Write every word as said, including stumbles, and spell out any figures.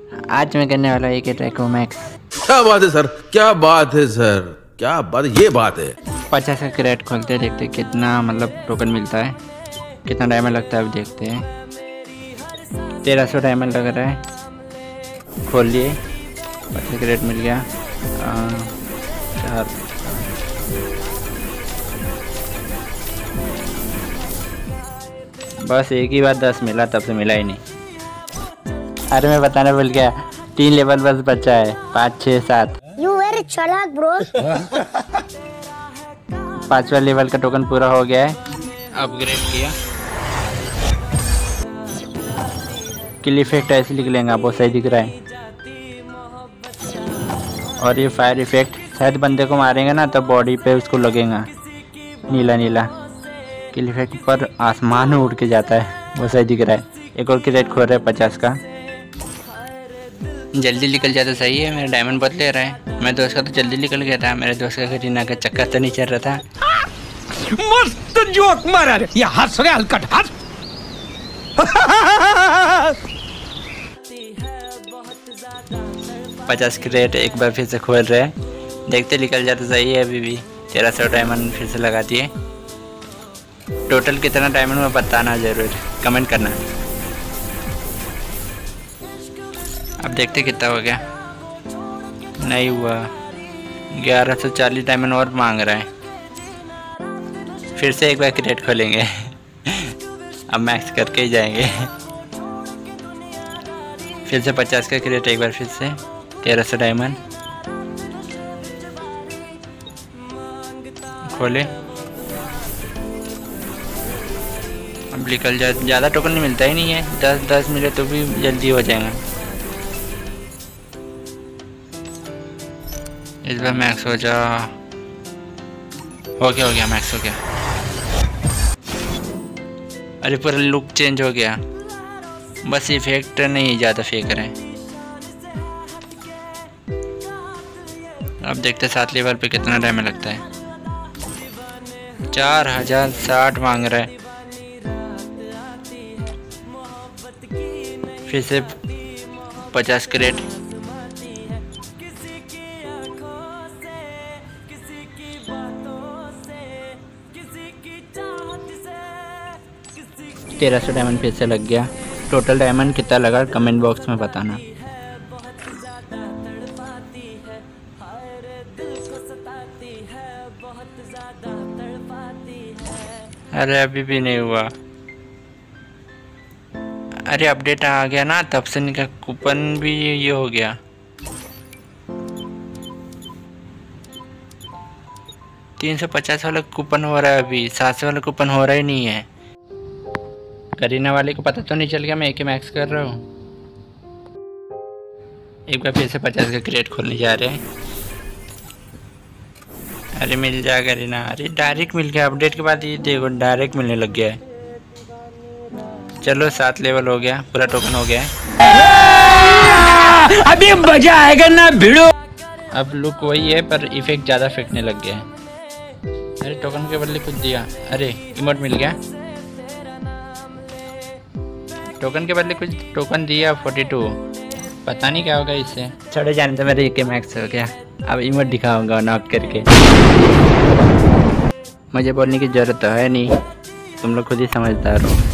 आज मैं करने वाला एक ट्रैको मैक्स। क्या बात है सर, क्या बात है सर, क्या बात है, ये बात है। पचास का क्रेट खोलते हैं, देखते हैं कितना मतलब टोकन मिलता है, कितना डायमंड लगता है। अब देखते हैं। तेरह सौ डायमंड लग रहा है। खोल लिए, पचास क्रेट मिल गया। आ, चार बस एक ही बार दस मिला, तब से मिला ही नहीं। अरे मैं बताना भूल गया, तीन लेवल बस बचा है, पाँच छः सात। You very चालाक ब्रो। पांचवा लेवल का टोकन पूरा हो गया है। अपग्रेड किया। किल इफेक्ट ऐसे लिख लेंगे, बहुत सही दिख रहा है। और ये फायर इफेक्ट शायद बंदे को मारेंगे ना तब बॉडी पे उसको लगेगा नीला नीला। किल इफेक्ट पर आसमान में उड़ के जाता है, वो सही दिख रहा है। एक और क्रेट खोल रहा है पचास का। जल्दी निकल जाता सही है, मेरा डायमंड बहुत ले रहा है। मेरे दोस्त का तो जल्दी निकल गया था, मेरे दोस्त का करीना का चक्कर तो नहीं चल रहा था। मस्त जोक मारा रे, ये हंस रहे हलकट हंस। पचास क्रेट एक बार फिर से खोल रहे हैं, देखते निकल जाता सही है। अभी भी तेरह सौ डायमंड फिर से लगा दिए। टोटल कितना डायमंड में बताना जरूर, कमेंट करना। अब देखते कितना हो गया। नहीं हुआ, ग्यारह सौ चालीस डायमंड और मांग रहा है। फिर से एक बार क्रेट खोलेंगे। अब मैक्स करके ही जाएंगे। फिर से पचास का क्रेट एक बार फिर से, तेरह सौ डायमंड खोले। अब निकल जाए, ज़्यादा टोकन नहीं मिलता ही नहीं है। दस दस मिले तो भी जल्दी हो जाएगा। इस बार मैक्स हो जा। हो गया हो गया मैक्स हो गया। अरे पूरा लुक चेंज हो गया, बस इफेक्ट नहीं ज़्यादा फेंक रहे हैं। अब देखते सात लेवल पे कितना डायमंड लगता है। चार हजार साठ मांग रहा है। फिर से पचास क्रेट। तेरह सौ डायमंड फिर से लग गया। टोटल डायमंड कितना लगा कमेंट बॉक्स में बताना। अरे अभी भी नहीं हुआ। अरे अपडेट आ गया ना, तब से निकल कूपन भी ये हो गया। तीन सौ पचास वाला कूपन हो रहा है, अभी सात सौ वाला कूपन हो रहा ही नहीं है। करीना वाले को पता तो नहीं चल गया मैं एक मैक्स कर रहा हूँ। एक बार फिर से पचास का क्रेट खोलने जा रहे हैं। अरे मिल जा करीना। अरे डायरेक्ट मिल गया, अपडेट के बाद ये देखो डायरेक्ट मिलने लग गया है। चलो सात लेवल हो गया, पूरा टोकन हो गया है। अभी मजा आएगा ना भिड़ो। अब लुक वही है पर इफेक्ट ज़्यादा फेंकने लग गया है। अरे टोकन के बदले कुछ दिया। अरे इमोट मिल गया। टोकन के बदले कुछ टोकन दिया बयालीस। पता नहीं क्या होगा इससे। छोड़े जाने तो मेरे एक मैक्स हो गया। अब इमोट दिखाऊंगा नॉक करके। मुझे बोलने की ज़रूरत तो है नहीं, तुम लोग खुद ही समझदार हो।